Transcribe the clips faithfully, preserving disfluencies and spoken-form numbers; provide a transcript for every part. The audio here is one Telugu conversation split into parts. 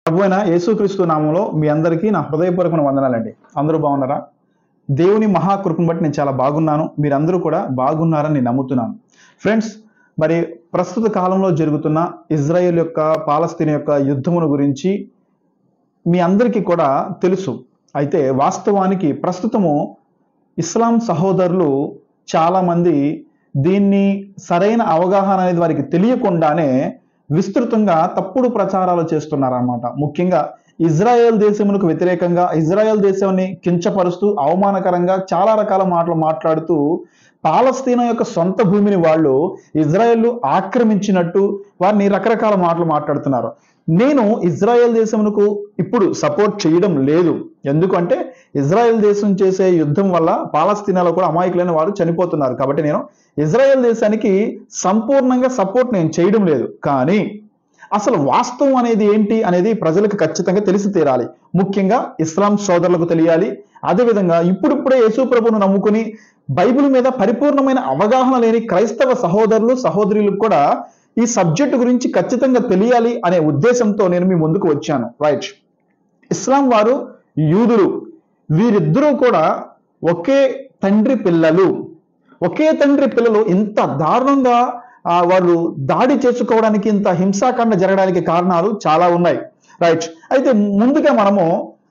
ప్రభువైన యేసుక్రీస్తు నామంలో మీ అందరికీ నా హృదయపూర్వకమైన వందనాలండి. అందరూ బాగున్నారా? దేవుని మహాకృపను బట్టి నేను చాలా బాగున్నాను. మీరందరూ కూడా బాగున్నారని నేను నమ్ముతున్నాను. ఫ్రెండ్స్, మరి ప్రస్తుత కాలంలో జరుగుతున్న ఇజ్రాయెల్ యొక్క పాలస్తీనా యొక్క యుద్ధమును గురించి మీ అందరికీ కూడా తెలుసు. అయితే వాస్తవానికి ప్రస్తుతము ఇస్లాం సహోదరులు చాలామంది దీన్ని సరైన అవగాహన అనేది వారికి తెలియకుండానే విస్తృతంగా తప్పుడు ప్రచారాలు చేస్తున్నారన్నమాట. ముఖ్యంగా ఇజ్రాయెల్ దేశమునకు వ్యతిరేకంగా ఇజ్రాయెల్ దేశాన్ని కించపరుస్తూ అవమానకరంగా చాలా రకాల మాటలు మాట్లాడుతూ పాలస్తీనా యొక్క సొంత భూమిని వాళ్ళు ఇజ్రాయెల్ ఆక్రమించినట్టు వారిని రకరకాల మాటలు మాట్లాడుతున్నారు. నేను ఇజ్రాయెల్ దేశమునకు ఇప్పుడు సపోర్ట్ చేయడం లేదు. ఎందుకంటే ఇజ్రాయెల్ దేశం చేసే యుద్ధం వల్ల పాలస్తీనాలో కూడా అమాయకులైన వారు చనిపోతున్నారు. కాబట్టి నేను ఇజ్రాయెల్ దేశానికి సంపూర్ణంగా సపోర్ట్ నేను చేయడం లేదు. కానీ అసలు వాస్తవం అనేది ఏంటి అనేది ప్రజలకు ఖచ్చితంగా తెలిసి తీరాలి. ముఖ్యంగా ఇస్లాం సోదరులకు తెలియాలి. అదేవిధంగా ఇప్పుడిప్పుడే యేసు ప్రభువును నమ్ముకుని బైబిల్ మీద పరిపూర్ణమైన అవగాహన లేని క్రైస్తవ సహోదరులు సహోదరులకు కూడా ఈ సబ్జెక్టు గురించి ఖచ్చితంగా తెలియాలి అనే ఉద్దేశంతో నేను మీ ముందుకు వచ్చాను. రైట్, ఇస్లాం వారు యూదులు వీరిద్దరూ కూడా ఒకే తండ్రి పిల్లలు. ఒకే తండ్రి పిల్లలు ఇంత దారుణంగా వాళ్ళు దాడి చేసుకోవడానికి, ఇంత హింసాకాండ జరగడానికి కారణాలు చాలా ఉన్నాయి. రైట్, అయితే ముందుగా మనము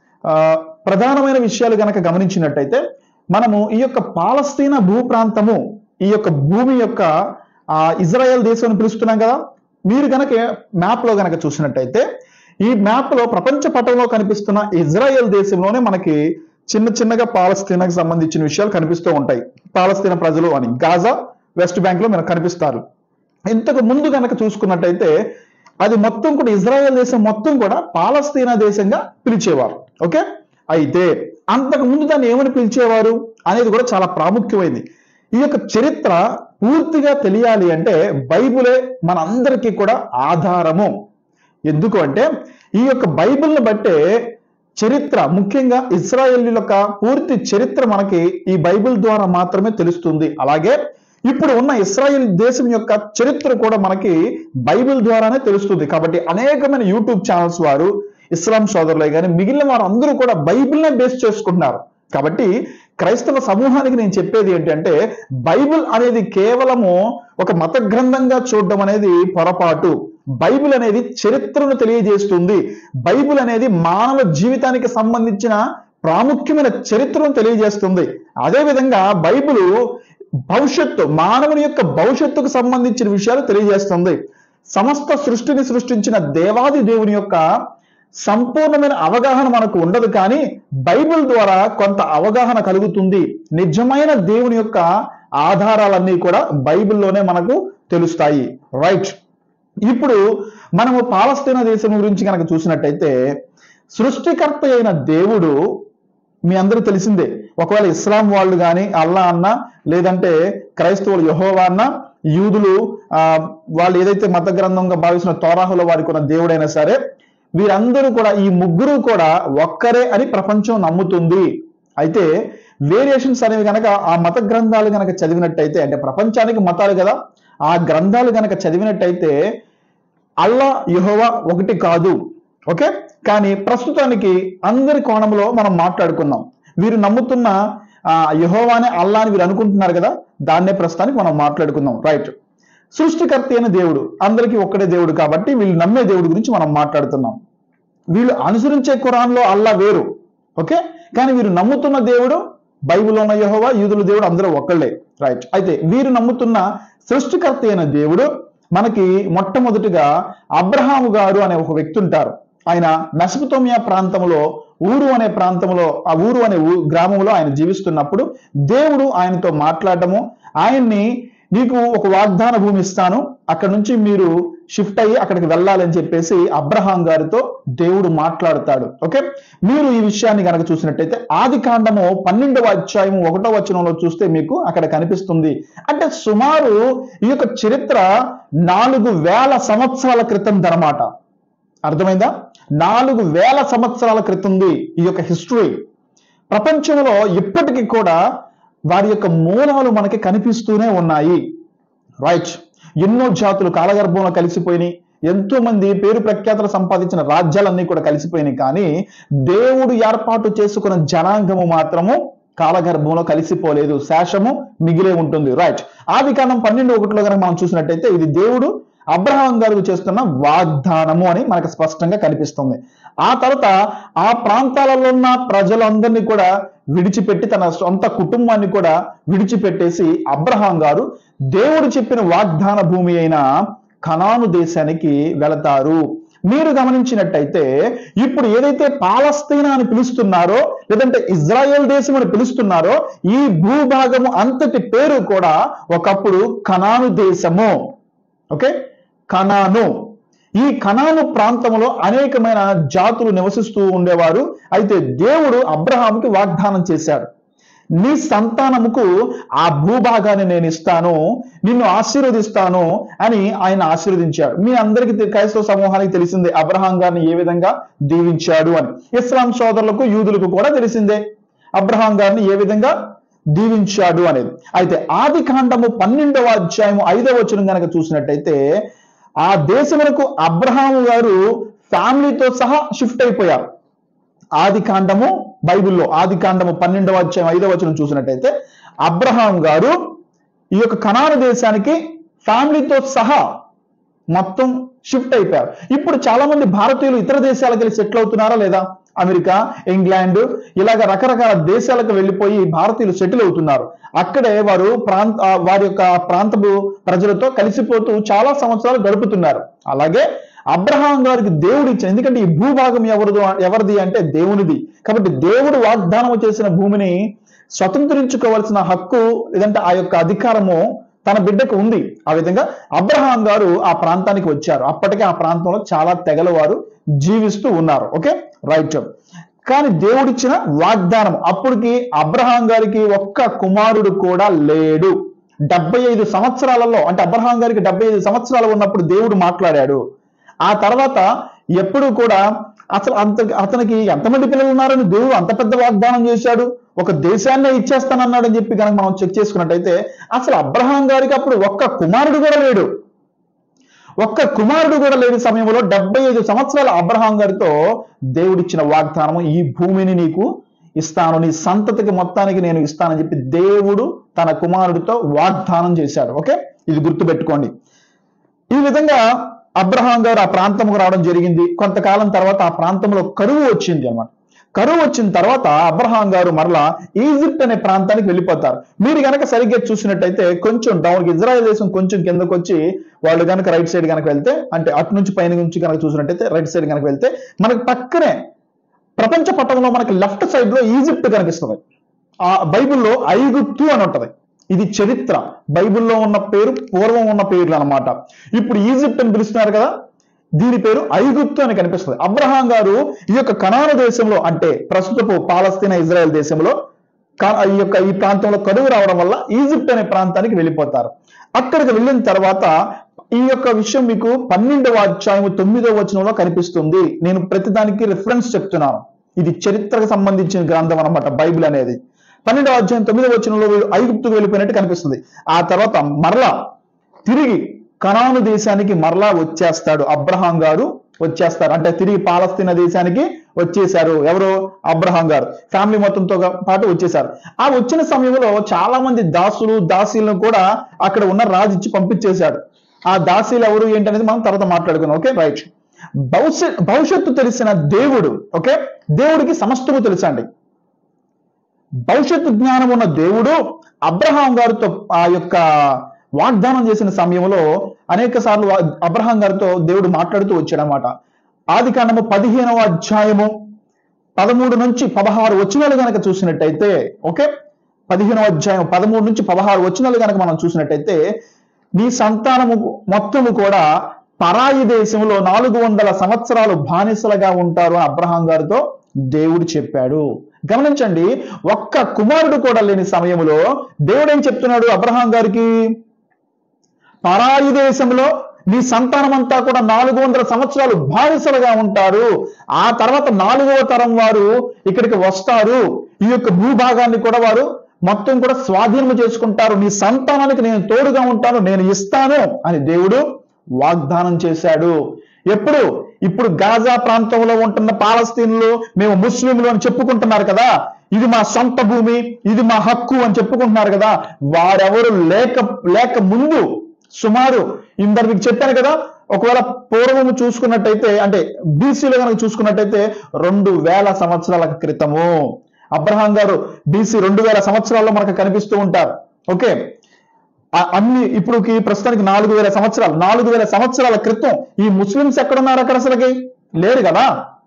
ప్రధానమైన విషయాలు గనక గమనించినట్టయితే మనము ఈ యొక్క పాలస్తీనా భూ ప్రాంతము, ఈ యొక్క భూమి యొక్క ఇజ్రాయెల్ దేశం పిలుస్తున్నాం కదా. మీరు గనక మ్యాప్ లో గనక చూసినట్టయితే ఈ మ్యాప్ లో ప్రపంచ పటంలో కనిపిస్తున్న ఇజ్రాయెల్ దేశంలోనే మనకి చిన్న చిన్నగా పాలస్తీనాకి సంబంధించిన విషయాలు కనిపిస్తూ ఉంటాయి. పాలస్తీనా ప్రజలు అని గాజా, వెస్ట్ బ్యాంక్ లో మనకు కనిపిస్తారు. ఇంతకు ముందు గనక చూసుకున్నట్టయితే అది మొత్తం కూడా ఇజ్రాయెల్ దేశం మొత్తం కూడా పాలస్తీనా దేశంగా పిలిచేవారు. ఓకే, అయితే అంతకు ముందు దాన్ని ఏమని పిలిచేవారు అనేది కూడా చాలా ప్రాముఖ్యమైనది. ఈ యొక్క చరిత్ర పూర్తిగా తెలియాలి అంటే బైబిలే మనందరికీ కూడా ఆధారము. ఎందుకు అంటే ఈ యొక్క బైబిల్ని బట్టే చరిత్ర, ముఖ్యంగా ఇజ్రాయేల్ యొక్క పూర్తి చరిత్ర మనకి ఈ బైబిల్ ద్వారా మాత్రమే తెలుస్తుంది. అలాగే ఇప్పుడు ఉన్న ఇజ్రాయెల్ దేశం యొక్క చరిత్ర కూడా మనకి బైబిల్ ద్వారానే తెలుస్తుంది. కాబట్టి అనేకమైన యూట్యూబ్ ఛానల్స్ వారు, ఇస్లాం సోదరులే కానీ మిగిలిన వారు అందరూ కూడా బైబిల్నే బేస్ చేసుకుంటున్నారు. కాబట్టి క్రైస్తవ సమూహానికి నేను చెప్పేది ఏంటంటే బైబిల్ అనేది కేవలము ఒక మత గ్రంథంగా చూడడం అనేది పొరపాటు. బైబిల్ అనేది చరిత్రను తెలియజేస్తుంది. బైబిల్ అనేది మానవ జీవితానికి సంబంధించిన ప్రాముఖ్యమైన చరిత్రను తెలియజేస్తుంది. అదేవిధంగా బైబిల్ భవిష్యత్తు, మానవుని యొక్క భవిష్యత్తుకు సంబంధించిన విషయాలు తెలియజేస్తుంది. సమస్త సృష్టిని సృష్టించిన దేవాది దేవుని యొక్క సంపూర్ణమైన అవగాహన మనకు ఉండదు, కానీ బైబిల్ ద్వారా కొంత అవగాహన కలుగుతుంది. నిజమైన దేవుని యొక్క ఆధారాలన్నీ కూడా బైబిల్లోనే మనకు తెలుస్తాయి. రైట్, ఇప్పుడు మనము పాలస్తీనా దేశం గురించి కనుక చూసినట్టయితే సృష్టికర్త అయిన దేవుడు మీ అందరూ తెలిసిందే. ఒకవేళ ఇస్లాం వాళ్ళు కానీ అల్లా అన్న, లేదంటే క్రైస్తవులు యెహోవా అన్న, యూదులు ఆ వాళ్ళు ఏదైతే మత గ్రంథంగా భావిస్తున్న తోరాహులో వారికి ఉన్న దేవుడైనా సరే, వీరందరూ కూడా ఈ ముగ్గురు కూడా ఒక్కరే అని ప్రపంచం నమ్ముతుంది. అయితే వేరియేషన్స్ అనేవి కనుక ఆ మత గ్రంథాలు కనుక చదివినట్టయితే, అంటే ప్రపంచానికి మతాలు కదా, ఆ గ్రంథాలు కనుక చదివినట్టయితే అల్లా యెహోవా ఒకటి కాదు. ఓకే, కానీ ప్రస్తుతానికి అందరి కోణంలో మనం మాట్లాడుకున్నాం. వీరు నమ్ముతున్న ఆ యెహోవానే అల్లా అని వీరు అనుకుంటున్నారు కదా, దాన్నే ప్రస్తుతానికి మనం మాట్లాడుకుందాం. రైట్, సృష్టికర్త అయిన దేవుడు అందరికీ ఒక్కడే దేవుడు కాబట్టి వీళ్ళు నమ్మే దేవుడి గురించి మనం మాట్లాడుతున్నాం. వీళ్ళు అనుసరించే ఖురాన్లో అల్లా వేరు. ఓకే, కానీ వీరు నమ్ముతున్న దేవుడు బైబిల్లో ఉన్న యెహోవా, యూదుల దేవుడు అందరూ ఒక్కళ్ళే. రైట్, అయితే వీరు నమ్ముతున్న సృష్టికర్త అయిన దేవుడు మనకి మొట్టమొదటిగా అబ్రహాము గారు అనే ఒక వ్యక్తి ఉంటారు. ఆయన మెసొపొతేమియా ప్రాంతంలో ఊరు అనే ప్రాంతంలో ఆ ఊరు అనే గ్రామంలో ఆయన జీవిస్తున్నప్పుడు దేవుడు ఆయనతో మాట్లాడటము, ఆయన్ని నీకు ఒక వాగ్దాన భూమి ఇస్తాను, అక్కడ నుంచి మీరు షిఫ్ట్ అయ్యి అక్కడికి వెళ్ళాలని చెప్పేసి అబ్రహాం గారితో దేవుడు మాట్లాడతాడు. ఓకే, మీరు ఈ విషయాన్ని కనుక చూసినట్టయితే ఆది కాండము పన్నెండవ అధ్యాయం ఒకటో వచనంలో చూస్తే మీకు అక్కడ కనిపిస్తుంది. అంటే సుమారు ఈ యొక్క చరిత్ర నాలుగు వేల సంవత్సరాల క్రితం దనమాట. అర్థమైందా? నాలుగు వేల సంవత్సరాల క్రితంది ఈ యొక్క హిస్టరీ. ప్రపంచంలో ఇప్పటికీ కూడా వారి యొక్క మూలాలు మనకి కనిపిస్తూనే ఉన్నాయి. రైట్, ఎన్నో జాతులు కాలగర్భంలో కలిసిపోయినాయి, ఎంతో మంది పేరు ప్రఖ్యాతలు సంపాదించిన రాజ్యాలన్నీ కూడా కలిసిపోయినాయి, కానీ దేవుడు ఏర్పాటు చేసుకున్న జనాంగము మాత్రము కాలగర్భంలో కలిసిపోలేదు, శేషము మిగిలే ఉంటుంది. రైట్. ఆది కాండం పన్నెండు ఒకటిలో కనుక మనం చూసినట్టయితే ఇది దేవుడు అబ్రహాం గారికి చేస్తున్న వాగ్దానము అని మనకు స్పష్టంగా కనిపిస్తుంది. ఆ తర్వాత ఆ ప్రాంతాలలో ఉన్న ప్రజలందరినీ కూడా విడిచిపెట్టి తన సొంత కుటుంబాన్ని కూడా విడిచిపెట్టేసి అబ్రహాం గారు దేవుడు చెప్పిన వాగ్దాన భూమి అయిన కనాను దేశానికి వెళతారు. మీరు గమనించినట్టయితే ఇప్పుడు ఏదైతే పాలస్తీనా అని పిలుస్తున్నారో లేదంటే ఇజ్రాయెల్ దేశం అని పిలుస్తున్నారో ఈ భూభాగము అంతటి పేరు కూడా ఒకప్పుడు కనాను దేశము. Okay, Canaan. ఈ కనాను ప్రాంతంలో అనేకమైన జాతులు నివసిస్తూ ఉండేవారు. అయితే దేవుడు అబ్రహాముకి వాగ్దానం చేశాడు, నీ సంతానముకు ఆ భూభాగాన్ని నేను ఇస్తాను, నిన్ను ఆశీర్వదిస్తాను అని ఆయన ఆశీర్వదించాడు. మీ అందరికీ క్రైస్తవ సమూహానికి తెలిసిందే అబ్రహాం గారిని ఏ విధంగా దీవించాడు అని. ఇస్లాం సోదరులకు యూదులకు కూడా తెలిసిందే అబ్రహాం గారిని ఏ విధంగా దీవించాడు అనేది. అయితే ఆది కాండము పన్నెండవ అధ్యాయము ఐదవ వచనం కనుక చూసినట్టయితే ఆ దేశములకు అబ్రహాం గారు ఫ్యామిలీతో సహా షిఫ్ట్ అయిపోయారు. ఆది కాండము బైబిల్లో ఆది కాండము పన్నెండవ అధ్యాయం ఐదవ వచనం చూసినట్టయితే అబ్రహాం గారు ఈ యొక్క కనాను దేశానికి ఫ్యామిలీతో సహా మొత్తం షిఫ్ట్ అయిపోయారు. ఇప్పుడు చాలా మంది భారతీయులు ఇతర దేశాలకు వెళ్ళి సెటిల్ అవుతున్నారా లేదా? అమెరికా, ఇంగ్లాండ్ ఇలాగ రకరకాల దేశాలకు వెళ్ళిపోయి భారతీయులు సెటిల్ అవుతున్నారు. అక్కడే వారు ప్రాంత వారి యొక్క ప్రాంతపు ప్రజలతో కలిసిపోతూ చాలా సంవత్సరాలు గడుపుతున్నారు. అలాగే అబ్రహాం గారికి దేవుడు ఇచ్చిన, ఎందుకంటే ఈ భూభాగం ఎవరిది ఎవరిది అంటే దేవునిది. కాబట్టి దేవుడు వాగ్దానం చేసిన భూమిని స్వతంత్రించుకోవాల్సిన హక్కు లేదంటే ఆ యొక్క అధికారము తన బిడ్డకు ఉంది. ఆ విధంగా అబ్రహాం గారు ఆ ప్రాంతానికి వచ్చారు. అప్పటికే ఆ ప్రాంతంలో చాలా తెగల వారు జీవిస్తూ ఉన్నారు. Okay, right. కానీ దేవుడిచ్చిన వాగ్దానం, అప్పటికి అబ్రహాం గారికి ఒక్క కుమారుడు కూడా లేడు. డెబ్బై ఐదు సంవత్సరాలలో అంటే అబ్రహాం గారికి డెబ్బై ఐదు సంవత్సరాలు ఉన్నప్పుడు దేవుడు మాట్లాడాడు. ఆ తర్వాత ఎప్పుడు కూడా అసలు అంత అతనికి ఎంతమంది పిల్లలు ఉన్నారని దేవుడు అంత పెద్ద వాగ్దానం చేశాడు, ఒక దేశాన్నే ఇచ్చేస్తానన్నాడని చెప్పి కనుక మనం చెక్ చేసుకున్నట్టయితే అసలు అబ్రహాం గారికి అప్పుడు ఒక్క కుమారుడు కూడా లేడు. ఒక్క కుమారుడు కూడా లేని సమయంలో డెబ్బై ఐదు సంవత్సరాల అబ్రహాం గారితో దేవుడిచ్చిన వాగ్దానము, ఈ భూమిని నీకు ఇస్తాను, నీ సంతతికి మొత్తానికి నేను ఇస్తానని చెప్పి దేవుడు తన కుమారుడితో వాగ్దానం చేశాడు. ఓకే, ఇది గుర్తుపెట్టుకోండి. ఈ విధంగా అబ్రహాం గారు ఆ ప్రాంతంకు రావడం జరిగింది. కొంతకాలం తర్వాత ఆ ప్రాంతంలో కరువు వచ్చింది అన్నమాట. కరువు వచ్చిన తర్వాత అబ్రహాం గారు మరలా ఈజిప్ట్ అనే ప్రాంతానికి వెళ్ళిపోతారు. మీరు కనుక సరిగ్గా చూసినట్టయితే కొంచెం డౌన్ ఇజ్రాయెల్ దేశం కొంచెం కిందకు వచ్చి వాళ్ళు కనుక రైట్ సైడ్ కనుక వెళ్తే, అంటే అటు నుంచి పైన నుంచి కనుక చూసినట్టయితే రైట్ సైడ్ కనుక వెళ్తే మనకు పక్కనే ప్రపంచ పటంలో మనకి లెఫ్ట్ సైడ్ లో ఈజిప్ట్ కనిపిస్తుంది. ఆ బైబిల్లో ఐగుప్తు అని ఉంటది. ఇది చరిత్ర, బైబిల్లో ఉన్న పేరు పూర్వం ఉన్న పేర్లు అన్నమాట. ఇప్పుడు ఈజిప్ట్ అని పిలుస్తున్నారు కదా, దీని పేరు ఐగుప్తు అని కనిపిస్తుంది. అబ్రహాం గారు ఈ యొక్క కనాను దేశంలో అంటే ప్రస్తుతపు పాలస్తీనా ఇజ్రాయెల్ దేశంలో ఈ యొక్క ఈ ప్రాంతంలో కరువు రావడం వల్ల ఈజిప్ట్ అనే ప్రాంతానికి వెళ్ళిపోతారు. అక్కడికి వెళ్ళిన తర్వాత ఈ యొక్క విషయం మీకు పన్నెండవ అధ్యాయం తొమ్మిదవ వచనంలో కనిపిస్తుంది. నేను ప్రతిదానికి రిఫరెన్స్ చెప్తున్నాను. ఇది చరిత్రకు సంబంధించిన గ్రంథం అన్నమాట బైబిల్ అనేది. పన్నెండవ అధ్యాయం తొమ్మిదవ వచనంలో వీళ్ళు ఐగుప్తుకు వెళ్ళిపోయినట్టు కనిపిస్తుంది. ఆ తర్వాత మరలా తిరిగి కనాను దేశానికి మరలా వచ్చేస్తాడు అబ్రహాం గారు, వచ్చేస్తారు అంటే తిరిగి పాలస్తీనా దేశానికి వచ్చేశారు. ఎవరు? అబ్రహాం గారు ఫ్యామిలీ మొత్తంతో పాటు వచ్చేసారు. ఆ వచ్చిన సమయంలో చాలా మంది దాసులు దాసీలను కూడా అక్కడ ఉన్న రాజు ఇచ్చి పంపించేశాడు. ఆ దాసీలు ఎవరు ఏంటనేది మనం తర్వాత మాట్లాడుకున్నాం. Okay, right. భవిష్యత్ భవిష్యత్తు తెలిసిన దేవుడు, ఓకే, దేవుడికి సమస్తము తెలుసండి. భవిష్యత్తు జ్ఞానం ఉన్న దేవుడు అబ్రహాం గారితో ఆ యొక్క వాగ్దానం చేసిన సమయంలో అనేక సార్లు అబ్రహాం గారితో దేవుడు మాట్లాడుతూ వచ్చాడనమాట. ఆది కాండము పదిహేనవ అధ్యాయము పదమూడు నుంచి పదహారు వచనాలు కనుక చూసినట్టయితే, ఓకే, పదిహేనవ అధ్యాయం పదమూడు నుంచి పదహారు వచనాలు కనుక మనం చూసినట్టయితే నీ సంతానము మొత్తము కూడా పరాయి దేశంలో నాలుగు వందల సంవత్సరాలు బానిసలుగా ఉంటారు అని అబ్రహాం గారితో దేవుడు చెప్పాడు. గమనించండి, ఒక్క కుమారుడు కూడా లేని సమయంలో దేవుడు ఏం చెప్తున్నాడు అబ్రహాం గారికి? పరాయి దేశంలో నీ సంతానం అంతా కూడా నాలుగు వందల సంవత్సరాలు బానిసలుగా ఉంటారు. ఆ తర్వాత నాలుగవ తరం వారు ఇక్కడికి వస్తారు. ఈ యొక్క భూభాగాన్ని కూడా వారు మొత్తం కూడా స్వాధీనం చేసుకుంటారు. నీ సంతానానికి నేను తోడుగా ఉంటాను, నేను ఇస్తాను అని దేవుడు వాగ్దానం చేశాడు. ఎప్పుడు? ఇప్పుడు గాజా ప్రాంతంలో ఉంటున్న పాలస్తీన్లు మేము ముస్లింలు అని చెప్పుకుంటున్నారు కదా, ఇది మా సొంత భూమి, ఇది మా హక్కు అని చెప్పుకుంటున్నారు కదా, వారెవరు లేక లేక ముందు సుమారు ఇందరు మీకు చెప్పాను కదా, ఒకవేళ పూర్వము చూసుకున్నట్టయితే అంటే బీసీలో కనుక చూసుకున్నట్టయితే రెండు వేల సంవత్సరాల క్రితము అబ్రహాం గారు బీసీ రెండు వేల సంవత్సరాల్లో మనకు కనిపిస్తూ ఉంటారు. ఓకే, అన్ని ఇప్పుడుకి ప్రస్తుతానికి నాలుగు వేల సంవత్సరాలు నాలుగు వేల సంవత్సరాల క్రితం ఈ ముస్లిమ్స్ ఎక్కడున్నారు? అక్కడ అసలుకి లేరు కదా.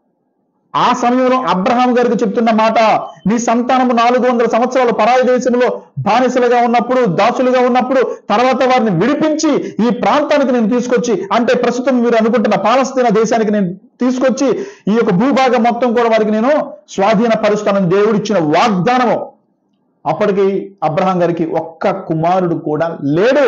ఆ సమయంలో అబ్రహాం గారికి చెప్తున్న మాట, నీ సంతానము నాలుగు వందల సంవత్సరాలు పరాయి దేశంలో బానిసలుగా ఉన్నప్పుడు, దాసులుగా ఉన్నప్పుడు, తర్వాత వారిని విడిపించి ఈ ప్రాంతానికి నేను తీసుకొచ్చి, అంటే ప్రస్తుతం మీరు అనుకుంటున్న పాలస్తీనా దేశానికి నేను తీసుకొచ్చి ఈ యొక్క భూభాగం మొత్తం కూడా వారికి నేను స్వాధీనపరుస్తానని దేవుడిచ్చిన వాగ్దానము. అప్పటికి అబ్రహాం గారికి ఒక్క కుమారుడు కూడా లేడు.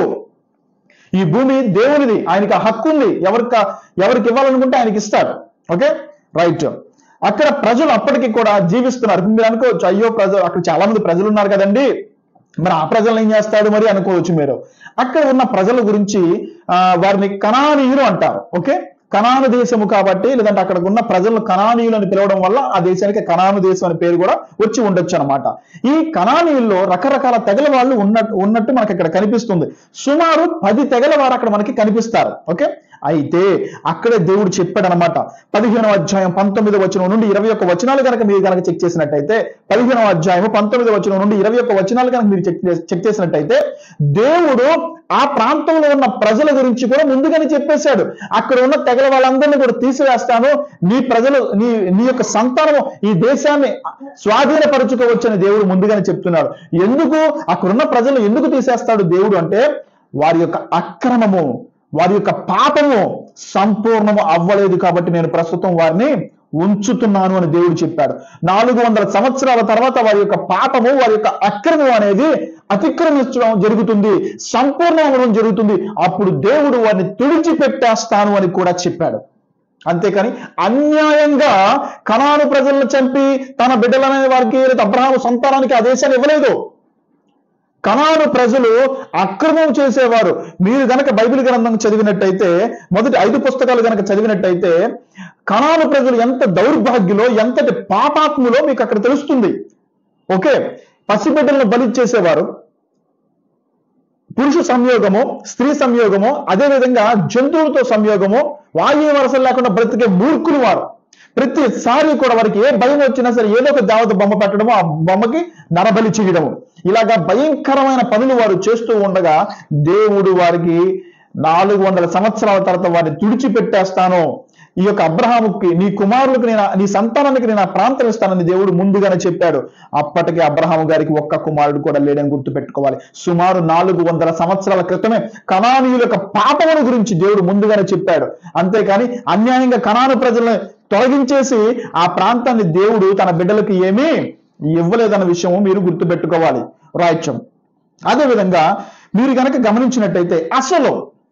ఈ భూమి దేవునిది, ఆయనకి హక్కు ఉంది, ఎవరికి ఎవరికి ఇవ్వాలనుకుంటే ఆయనకి ఇస్తాడు. Okay, right. అక్కడ ప్రజలు అప్పటికి కూడా జీవిస్తున్నారు. మీరు అనుకోవచ్చు, అయ్యో ప్రజలు అక్కడ చాలా మంది ప్రజలు ఉన్నారు కదండి, మరి ఆ ప్రజలను ఏం చేస్తాడు మరి అనుకోవచ్చు మీరు. అక్కడ ఉన్న ప్రజల గురించి ఆ వారిని కనానీయులు అంటారు. ఓకే, కనాను దేశము కాబట్టి, లేదంటే అక్కడ ఉన్న ప్రజలను కనానీయులు అని పిలవడం వల్ల ఆ దేశానికి కనాను దేశం అనే పేరు కూడా వచ్చి ఉండొచ్చు అనమాట. ఈ కనానీయుల్లో రకరకాల తెగల వాళ్ళు ఉన్నట్టు ఉన్నట్టు మనకి ఇక్కడ కనిపిస్తుంది. సుమారు పది తెగల వారు అక్కడ మనకి కనిపిస్తారు. ఓకే, అయితే అక్కడే దేవుడు చెప్పాడు అనమాట. పదిహేనవ అధ్యాయం పంతొమ్మిది వచనం నుండి ఇరవై ఒక్క వచనాలు కనుక మీరు కనుక చెక్ చేసినట్టయితే, పదిహేనవ అధ్యాయం పంతొమ్మిది వచనం నుండి ఇరవై ఒక్క వచనాలు కనుక మీరు చెక్ చెక్ చేసినట్టయితే, దేవుడు ఆ ప్రాంతంలో ఉన్న ప్రజల గురించి కూడా ముందుగానే చెప్పేశాడు. అక్కడ ఉన్న తెగల వాళ్ళందరినీ కూడా తీసివేస్తాను, నీ ప్రజలు నీ నీ యొక్క సంతానము ఈ దేశాన్ని స్వాధీనపరుచుకోవచ్చని దేవుడు ముందుగానే చెప్తున్నాడు. ఎందుకు అక్కడున్న ప్రజలు ఎందుకు తీసేస్తాడు దేవుడు అంటే, వారి యొక్క అక్రమము, వారి యొక్క పాపము సంపూర్ణము అవ్వలేదు కాబట్టి నేను ప్రస్తుతం వారిని ఉంచుతున్నాను అని దేవుడు చెప్పాడు. నాలుగు వందల సంవత్సరాల తర్వాత వారి యొక్క పాపము, వారి యొక్క అక్రమం అనేది అతిక్రమించడం జరుగుతుంది, సంపూర్ణం అవ్వడం జరుగుతుంది. అప్పుడు దేవుడు వారిని తుడిచిపెట్టేస్తాను అని కూడా చెప్పాడు. అంతేకాని అన్యాయంగా కనాను ప్రజలను చంపి తన బిడ్డలనే వారికి, అబ్రహాము సంతానానికి ఆ దేశాన్ని ఇవ్వలేదు. కనాను ప్రజలు అక్రమం చేసేవారు. మీరు గనక బైబిల్ గ్రంథం చదివినట్టయితే, మొదటి ఐదు పుస్తకాలు గనక చదివినట్టయితే, కనాను ప్రజలు ఎంత దౌర్భాగ్యులో, ఎంతటి పాపాత్ములో మీకు అక్కడ తెలుస్తుంది. ఓకే, పసిబిడ్డలను బలి చేసేవారు, పురుష సంయోగము, స్త్రీ సంయోగము, అదేవిధంగా జంతువులతో సంయోగము, వాయు వరసలు లేకుండా బ్రతికే మూర్ఖులు వారు. ప్రతిసారి కూడా వారికి ఏ భయం వచ్చినా సరే ఏదో ఒక దేవత బొమ్మ పెట్టడము, ఆ బొమ్మకి నరబలి చేయడము, ఇలాగా భయంకరమైన పనులు వారు చేస్తూ ఉండగా దేవుడు వారికి నాలుగు వందల సంవత్సరాల తర్వాత వారిని తుడిచిపెట్టేస్తాను, ఈ యొక్క అబ్రహాముకి, నీ కుమారులకు నేను, నీ సంతానానికి నేను ఆ ప్రాంతం ఇస్తానని దేవుడు ముందుగానే చెప్పాడు. అప్పటికే అబ్రహాము గారికి ఒక్క కుమారుడు కూడా లేడని గుర్తు పెట్టుకోవాలి. సుమారు నాలుగు వందల సంవత్సరాల క్రితమే కనానీయుల యొక్క పాపముల గురించి దేవుడు ముందుగానే చెప్పాడు. అంతేకాని అన్యాయంగా కనాను ప్రజలను తొలగించేసి ఆ ప్రాంతాన్ని దేవుడు తన బిడ్డలకు ఏమీ ఇవ్వలేదన్న విషయం మీరు గుర్తుపెట్టుకోవాలి. రాయిత్యం. అదేవిధంగా మీరు కనుక గమనించినట్టయితే, అసలు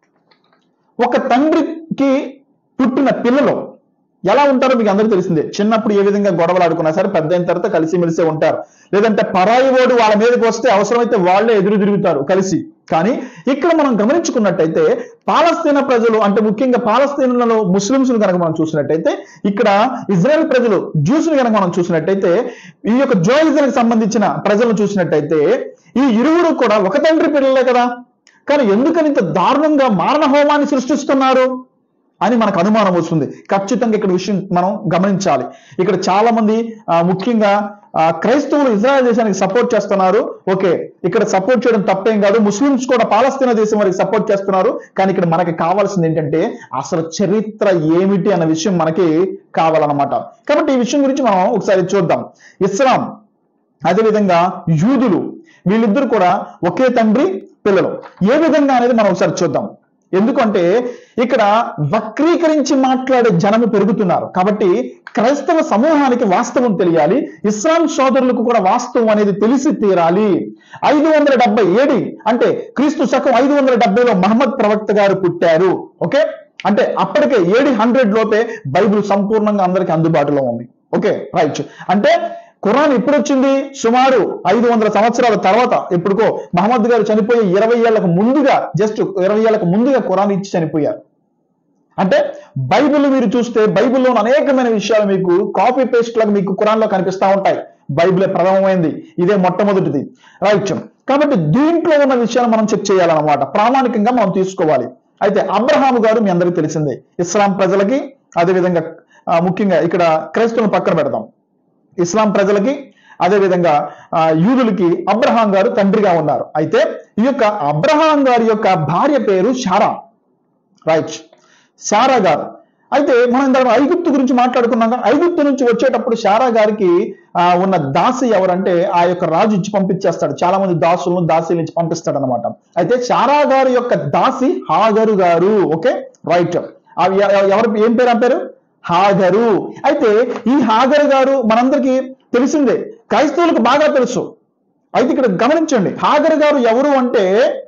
ఒక తండ్రికి పుట్టిన పిల్లలు ఎలా ఉంటారో మీకు అందరూ తెలిసిందే. చిన్నప్పుడు ఏ విధంగా గొడవలు ఆడుకున్నా సరే పెద్ద అయిన తర్వాత కలిసిమెలిసే ఉంటారు. లేదంటే పరాయి వాడు వాళ్ళ మీదకి వస్తే అవసరమైతే వాళ్ళే ఎదురు తిరుగుతారు కలిసి. కానీ ఇక్కడ మనం గమనించుకున్నట్టయితే పాలస్తీనా ప్రజలు, అంటే ముఖ్యంగా పాలస్తీనాలో ముస్లింస్ కనుక మనం చూసినట్టయితే, ఇక్కడ ఇజ్రాయెల్ ప్రజలు జ్యూస్ కనుక మనం చూసినట్టయితే, ఈ యొక్క జోయిజంకి సంబంధించిన ప్రజలను చూసినట్టయితే, ఈ ఇరువురు కూడా ఒక తండ్రి పిల్లలే కదా. కానీ ఎందుకని ఇంత దారుణంగా మారణ హోమాన్ని సృష్టిస్తున్నారు అని మనకు అనుమానం వస్తుంది. ఖచ్చితంగా ఇక్కడ విషయం మనం గమనించాలి. ఇక్కడ చాలా మంది ముఖ్యంగా క్రైస్తవులు ఇజ్రాయెల్ దేశానికి సపోర్ట్ చేస్తున్నారు. ఓకే, ఇక్కడ సపోర్ట్ చేయడం తప్పేం కాదు. ముస్లిమ్స్ కూడా పాలస్తీనా దేశం వారికి సపోర్ట్ చేస్తున్నారు. కానీ ఇక్కడ మనకి కావాల్సింది ఏంటంటే అసలు చరిత్ర ఏమిటి అన్న విషయం మనకి కావాలన్నమాట. కాబట్టి ఈ విషయం గురించి మనం ఒకసారి చూద్దాం. ఇస్లాం, అదేవిధంగా యూదులు, వీళ్ళిద్దరు కూడా ఒకే తండ్రి పిల్లలు. ఏ విధంగా అనేది మనం ఒకసారి చూద్దాం. ఎందుకంటే ఇక్కడ వక్రీకరించి మాట్లాడే జనము పెరుగుతున్నారు. కాబట్టి క్రైస్తవ సమూహానికి వాస్తవం తెలియాలి, ఇస్లాం సోదరులకు కూడా వాస్తవం అనేది తెలిసి తీరాలి. ఐదు వందల డెబ్బై ఏడి అంటే క్రీస్తు శకం ఐదు వందల డెబ్బైలో మహమ్మద్ ప్రవక్త గారు పుట్టారు. ఓకే, అంటే అప్పటికే ఏడి హండ్రెడ్ లోపే బైబిల్ సంపూర్ణంగా అందరికి అందుబాటులో ఉంది. Okay, right. అంటే ఖురాన్ ఎప్పుడు వచ్చింది? సుమారు ఐదు వందల సంవత్సరాల తర్వాత. ఎప్పుడుకో మహమ్మద్ గారు చనిపోయి ఇరవై ఏళ్లకు ముందుగా, జస్ట్ ఇరవై ఏళ్లకు ముందుగా ఖురాన్ ఇచ్చి చనిపోయారు. అంటే బైబిల్ మీరు చూస్తే బైబిల్లో అనేకమైన విషయాలు మీకు కాపీ పేస్ట్ లాగా మీకు ఖురాన్లో కనిపిస్తూ ఉంటాయి. బైబిలే ప్రథమమైంది, ఇదే మొట్టమొదటిది, రైట్. కాబట్టి దీంట్లో ఉన్న విషయాలు మనం చెక్ చేయాలన్నమాట, ప్రామాణికంగా మనం తీసుకోవాలి. అయితే అబ్రహాము గారు మీ అందరికీ తెలిసిందే, ఇస్లాం ప్రజలకి, అదేవిధంగా ముఖ్యంగా ఇక్కడ క్రైస్తవులను పక్కన పెడదాం, ఇస్లాం ప్రజలకి అదేవిధంగా యూదులకి అబ్రహాం గారు తండ్రిగా ఉన్నారు. అయితే ఈ యొక్క అబ్రహాం గారి యొక్క భార్య పేరు శారా, రైట్, శారా గారు. అయితే మనం ఇందాక ఐగుప్తు గురించి మాట్లాడుకున్నాం. ఐగుప్తు నుంచి వచ్చేటప్పుడు శారా గారికి ఆ ఉన్న దాసి ఎవరంటే ఆ యొక్క రాజు ఇచ్చి పంపించేస్తాడు, చాలా మంది దాసులను దాసీలు ఇచ్చి పంపిస్తాడు అనమాట. అయితే శారా గారి యొక్క దాసి హాగరు గారు, ఓకే, రైట్. ఎవరు ఏం పేరు ఆ పేరు హాగరు. అయితే ఈ హాగరు గారు మనందరికీ తెలిసిందే, క్రైస్తవులకు బాగా తెలుసు. అయితే ఇక్కడ గమనించండి, హాగరు గారు ఎవరు అంటే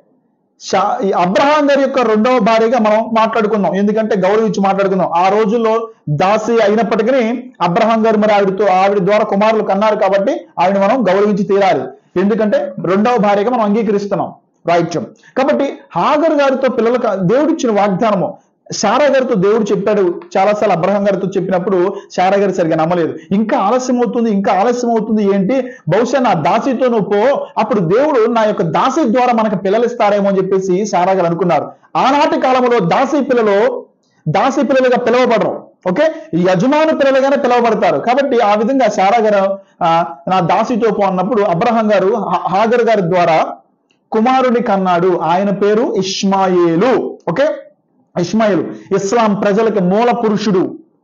అబ్రహాం గారి యొక్క రెండవ భార్యగా మనం మాట్లాడుకుందాం, ఎందుకంటే గౌరవించి మాట్లాడుకుందాం. ఆ రోజుల్లో దాసి అయినప్పటికీ అబ్రహాం గారు మరి ఆవిడతో ఆవిడ ద్వారా కుమారులు కన్నారు కాబట్టి ఆవిడ మనం గౌరవించి తీరాలి, ఎందుకంటే రెండవ భార్యగా మనం అంగీకరిస్తున్నాం, రైట్. కాబట్టి హాగరు గారితో పిల్లలకు దేవుడిచ్చిన వాగ్దానము శారా గారితో దేవుడు చెప్పాడు చాలాసార్లు. అబ్రహాం గారితో చెప్పినప్పుడు శారా గారు సరిగా నమ్మలేదు, ఇంకా ఆలస్యం అవుతుంది ఇంకా ఆలస్యం అవుతుంది ఏంటి, బహుశా నా దాసితో నువ్వు పో, అప్పుడు దేవుడు నా యొక్క దాసి ద్వారా మనకు పిల్లలు ఇస్తారేమో అని చెప్పేసి శారా గారు అనుకున్నారు. ఆనాటి కాలంలో దాసి పిల్లలు దాసి పిల్లలుగా పిలువబడరు, ఓకే, యజమాని పిల్లలుగానే పిలువబడతారు. కాబట్టి ఆ విధంగా శారా గారు నా దాసితో పో అన్నప్పుడు అబ్రహాం గారు హాగరు గారి ద్వారా కుమారుని కన్నాడు, ఆయన పేరు ఇష్మాయేలు, ఓకే. ఇష్మాయిలు ఇస్లాం ప్రజలకు మూల పురుషుడు,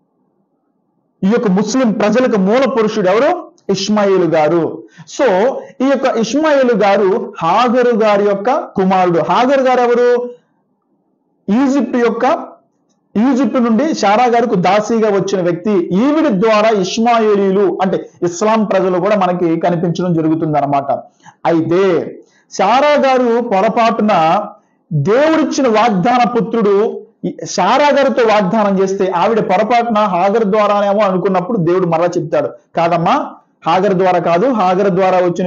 ఈ యొక్క ముస్లిం ప్రజలకు మూల పురుషుడు ఎవరు, ఇష్మాయిలు గారు. సో ఈ యొక్క ఇష్మాయిలు గారు హాగరు గారి యొక్క కుమారుడు. హాగరు గారు ఎవరు, ఈజిప్ట్ యొక్క ఈజిప్ట్ నుండి శారా గారికి దాసీగా వచ్చిన వ్యక్తి. ఈవిడి ద్వారా ఇష్మాయిలీలు అంటే ఇస్లాం ప్రజలు కూడా మనకి కనిపించడం జరుగుతుంది అన్నమాట. అయితే శారా గారు పొరపాటున దేవుడిచ్చిన వాగ్దాన పుత్రుడు శారా గారితో వాగ్దానం చేస్తే ఆవిడ పొరపాటున హాగర్ ద్వారానేమో అనుకున్నప్పుడు దేవుడు మరలా చెప్తాడు, కాదమ్మా హాగర్ ద్వారా కాదు, హాగర్ ద్వారా వచ్చిన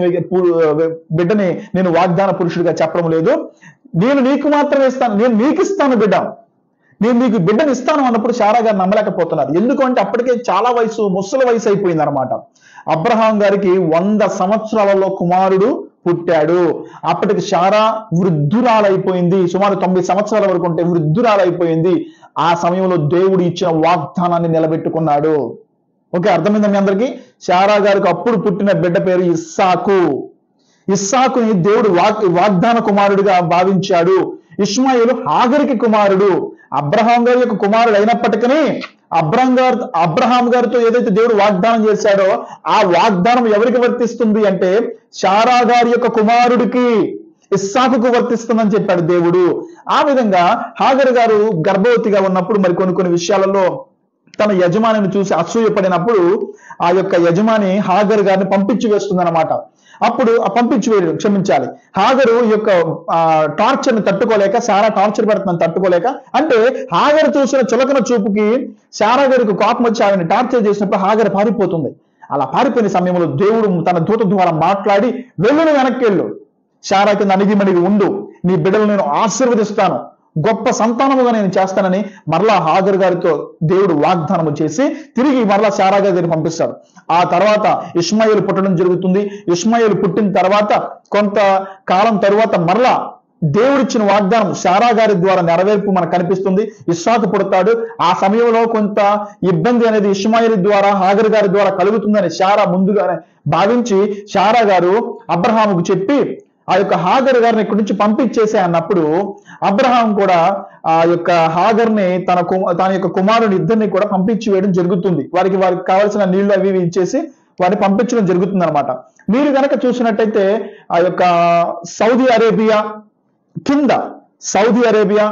బిడ్డని నేను వాగ్దాన పురుషుడిగా చెప్పడం లేదు, నేను నీకు మాత్రమే ఇస్తాను, నేను నీకు ఇస్తాను బిడ్డ, నేను నీకు బిడ్డను ఇస్తాను అన్నప్పుడు శారా గారు నమ్మలేకపోతున్నారు. ఎందుకంటే అప్పటికే చాలా వయసు ముసలి వయసు అయిపోయింది అనమాట. అబ్రహాం గారికి వంద సంవత్సరాలలో కుమారుడు పుట్టాడు. అప్పటికి శారా వృద్ధురాలైపోయింది, సుమారు తొంభై సంవత్సరాల వరకు ఉంటే వృద్ధురాలైపోయింది. ఆ సమయంలో దేవుడు ఇచ్చిన వాగ్దానాన్ని నిలబెట్టుకున్నాడు. ఓకే, అర్థమైందా మీ అందరికీ? శారా గారికి అప్పుడు పుట్టిన బిడ్డ పేరు ఇస్సాకు. ఇస్సాకుని దేవుడు వాగ్ వాగ్దాన కుమారుడిగా భావించాడు. ఇష్మాయిలు హాగరికి కుమారుడు. అబ్రహాం గారి యొక్క కుమారుడు అయినప్పటికీ అబ్రహాం గారు అబ్రహాం గారితో ఏదైతే దేవుడు వాగ్దానం చేశాడో ఆ వాగ్దానం ఎవరికి వర్తిస్తుంది అంటే శారా గారి యొక్క కుమారుడికి ఇస్సాకుకు వర్తిస్తుందని చెప్పాడు దేవుడు. ఆ విధంగా హాగరు గారు గర్భవతిగా ఉన్నప్పుడు మరి కొన్ని కొన్ని విషయాలలో తన యజమానిని చూసి అసూయపడినప్పుడు ఆ యొక్క యజమాని హాగరు గారిని పంపించి వేస్తుంది అనమాట. అప్పుడు ఆ పంపించి వేయడం క్షమించాలి హాగరు ఈ యొక్క ఆ టార్చర్ ని తట్టుకోలేక, శారా టార్చర్ పెడుతుందని తట్టుకోలేక, అంటే హాగరు చూసిన చులకన చూపుకి శారా గారికి కోపం వచ్చి ఆవిడని టార్చర్ చేసినప్పుడు హాగరు పారిపోతుంది. అలా పారిపోయిన సమయంలో దేవుడు తన దూత ద్వారా మాట్లాడి వెళ్ళు వెనక్కి వెళ్ళు, శారా కింద అణిగి మణిగి ఉండు, నీ బిడ్డలు నేను ఆశీర్వదిస్తాను, గొప్ప సంతానముగా నేను చేస్తానని మరలా హాగరు గారితో దేవుడు వాగ్దానము చేసి తిరిగి మరలా శారా గారిని పంపిస్తాడు. ఆ తర్వాత ఇష్మాయిలు పుట్టడం జరుగుతుంది. ఇష్మాయిలు పుట్టిన తర్వాత కొంత కాలం తరువాత మరలా దేవుడిచ్చిన వాగ్దానం శారా గారి ద్వారా నెరవేర్పు మనకు కనిపిస్తుంది. ఇస్సాకు పుడతాడు. ఆ సమయంలో కొంత ఇబ్బంది అనేది ఇష్మాయిలు ద్వారా హాగరు గారి ద్వారా కలుగుతుందని శారా ముందుగానే భావించి శారా గారు అబ్రహాముకు చెప్పి ఆ యొక్క హాగరు గారిని ఇక్కడి నుంచి పంపించేసే అన్నప్పుడు అబ్రహాం కూడా ఆ యొక్క హాగర్ని తన తన యొక్క కుమారుని ఇద్దరిని కూడా పంపించి వేయడం జరుగుతుంది. వారికి వారికి కావాల్సిన నీళ్లు అవి ఇవి ఇచ్చేసి వారిని పంపించడం జరుగుతుంది అనమాట. మీరు కనుక చూసినట్టయితే ఆ యొక్క సౌదీ అరేబియా కింద సౌదీ అరేబియా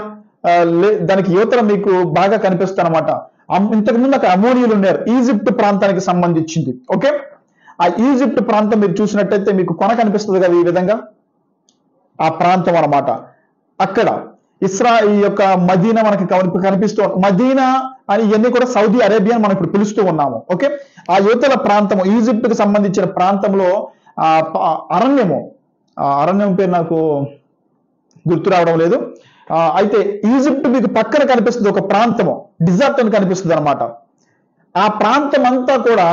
దానికి యువతల మీకు బాగా కనిపిస్తుంది అనమాట. ఇంతకుముందు అక్కడ అమోనియులు ఉన్నారు, ఈజిప్ట్ ప్రాంతానికి సంబంధించింది. ఓకే, ఆ ఈజిప్ట్ ప్రాంతం మీరు చూసినట్టయితే మీకు కొన కనిపిస్తుంది కదా ఈ విధంగా, ఆ ప్రాంతం అన్నమాట. అక్కడ ఇస్రా ఈ యొక్క మదీనా మనకి కనిపిస్తూ, మదీనా అని ఇవన్నీ కూడా సౌదీ అరేబియా మనం ఇప్పుడు పిలుస్తూ ఉన్నాము. ఓకే, ఆ యువతల ప్రాంతము ఈజిప్ట్ కి సంబంధించిన ప్రాంతంలో ఆ అరణ్యము, ఆ అరణ్యం పేరు నాకు గుర్తు రావడం లేదు. అయితే ఈజిప్ట్ మీకు పక్కన కనిపిస్తుంది, ఒక ప్రాంతము డిజర్ట్ అని కనిపిస్తుంది అనమాట. ఆ ప్రాంతం అంతా కూడా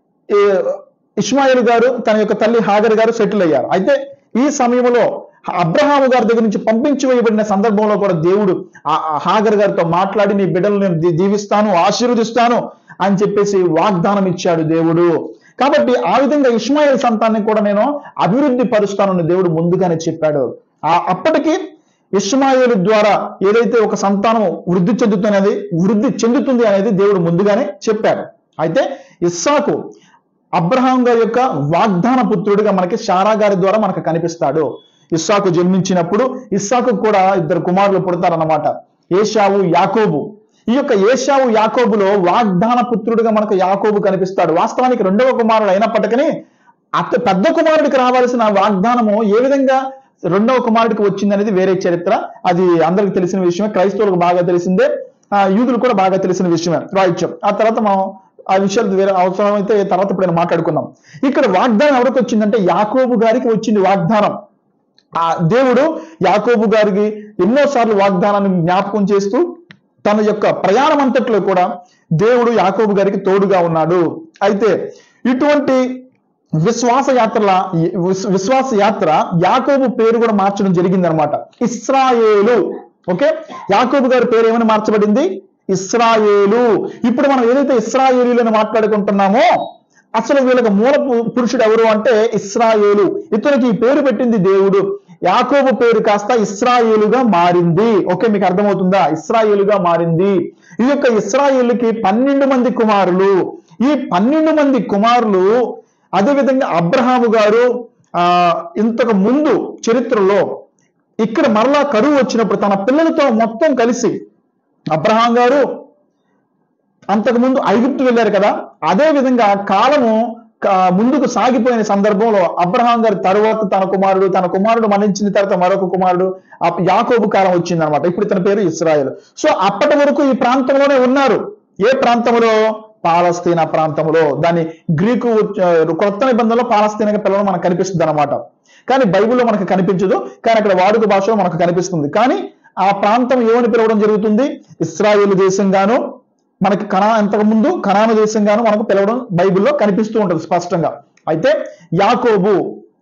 ఇష్మాయిల్ గారు తన యొక్క తల్లి హాగర్ గారు సెటిల్ అయ్యారు. అయితే ఈ సమయంలో అబ్రహాము గారి దగ్గర నుంచి పంపించి వేయబడిన సందర్భంలో కూడా దేవుడు ఆ హాగర్ గారితో మాట్లాడి నీ బిడ్డలు నేను దీవిస్తాను, ఆశీర్వదిస్తాను అని చెప్పేసి వాగ్దానం ఇచ్చాడు దేవుడు. కాబట్టి ఆ విధంగా ఇష్మాయిల్ సంతానాన్ని కూడా నేను అభివృద్ధి పరుస్తానని దేవుడు ముందుగానే చెప్పాడు. ఆ అప్పటికి ఇష్మాయిల్ ద్వారా ఏదైతే ఒక సంతానం వృద్ధి చెందుతున్నది వృద్ధి చెందుతుంది అనేది దేవుడు ముందుగానే చెప్పాడు. అయితే ఇస్సాకు అబ్రహాం గారి యొక్క వాగ్దాన పుత్రుడిగా మనకి శారా గారి ద్వారా మనకు కనిపిస్తాడు. ఇస్సాకు జన్మించినప్పుడు ఇస్సాకు కూడా ఇద్దరు కుమారులు పుడతారన్నమాట, ఏశావు యాకోబు. ఈ యొక్క ఏశావు యాకోబులో వాగ్దాన పుత్రుడిగా మనకు యాకోబు కనిపిస్తాడు. వాస్తవానికి రెండవ కుమారుడు అయినప్పటికీ అత పెద్ద కుమారుడికి రావాల్సిన వాగ్దానము ఏ విధంగా రెండవ కుమారుడికి వచ్చింది అనేది వేరే చరిత్ర. అది అందరికి తెలిసిన విషయమే, క్రైస్తవులకు బాగా తెలిసిందే, ఆ యూదులు కూడా బాగా తెలిసిన విషయమే. రాయొచ్చు. ఆ తర్వాత మనం ఆ విషయాలు వేరే అవసరం అయితే తర్వాత ఇప్పుడు మాట్లాడుకుందాం. ఇక్కడ వాగ్దానం ఎవరికి వచ్చిందంటే యాకోబు గారికి వచ్చింది వాగ్దానం. ఆ దేవుడు యాకోబు గారికి ఎన్నోసార్లు వాగ్దానాన్ని జ్ఞాపకం చేస్తూ తన యొక్క ప్రయాణం అంతట్లో కూడా దేవుడు యాకోబు గారికి తోడుగా ఉన్నాడు. అయితే ఇటువంటి విశ్వాస యాత్రల విశ్వాస యాత్ర యాకోబు పేరు కూడా మార్చడం జరిగింది అనమాట, ఇస్రాయేలు. ఓకే, యాకోబు గారి పేరు ఏమని మార్చబడింది? ఇస్రాయేలు. ఇప్పుడు మనం ఏదైతే ఇస్రాయేలీలను మాట్లాడుకుంటున్నామో అసలు వీళ్ళకి మూల పురుషుడు ఎవరు అంటే ఇస్రాయేలు. ఇతనికి ఈ పేరు పెట్టింది దేవుడు. యాకోబు పేరు కాస్త ఇస్రాయేలుగా మారింది. ఓకే, మీకు అర్థమవుతుందా? ఇస్రాయేలుగా మారింది. ఈ యొక్క ఇస్రాయేలుకి పన్నెండు మంది కుమారులు. ఈ పన్నెండు మంది కుమారులు అదేవిధంగా అబ్రహాము గారు ఆ ఇంతకు ముందు చరిత్రలో ఇక్కడ మరలా కరువు వచ్చినప్పుడు తన పిల్లలతో మొత్తం కలిసి అబ్రహాం గారు అంతకుముందు ఐగుప్తు వెళ్ళారు కదా, అదే విధంగా కాలము ముందుకు సాగిపోయిన సందర్భంలో అబ్రహాం గారి తర్వాత తన కుమారుడు తన కుమారుడు మరణించిన తర్వాత మరొక కుమారుడు యాకోబు కాలం వచ్చింది అనమాట. ఇప్పుడు ఇతని పేరు ఇశ్రాయేలు. సో అప్పటి వరకు ఈ ప్రాంతంలోనే ఉన్నారు. ఏ ప్రాంతంలో? పాలస్తీనా ప్రాంతంలో. దాన్ని గ్రీకు కొత్త నిబంధనలో పాలస్తీనాగా పిల్లలు మనకు కనిపిస్తుంది అనమాట. కానీ బైబిల్లో మనకు కనిపించదు, కానీ అక్కడ వాడుక భాషలో మనకు కనిపిస్తుంది. కానీ ఆ ప్రాంతం ఏమని పిలవడం జరుగుతుంది? ఇశ్రాయేలు దేశంగాను, మనకి కనా ఇంతకు ముందు కనాను దేశంగాను మనకు పిలవడం బైబిల్లో కనిపిస్తూ ఉంటుంది స్పష్టంగా. అయితే యాకోబు